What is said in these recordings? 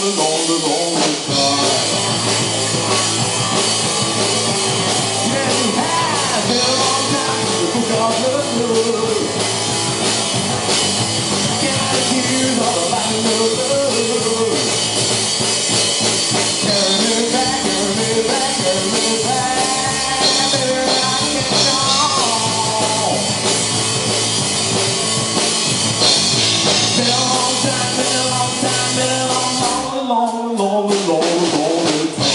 lonely, lonely time. Yeah, you have been a long time since you forgot the blues. Get out of tears all about the blues. Carry me back, carry me back, carry me back. Baby, I can't go. Been a long time, been a long time, been a long, long, long, long, long, long time.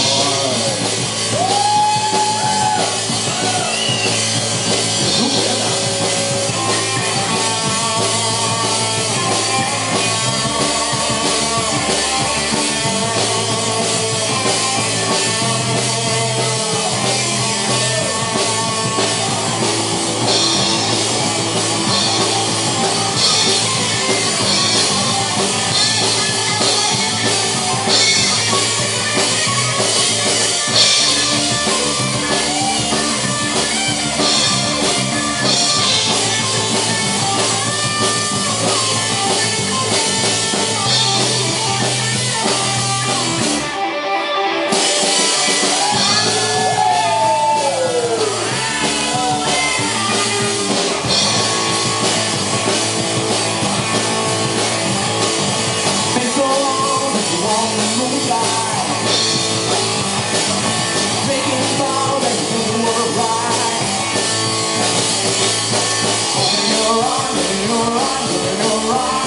You're right.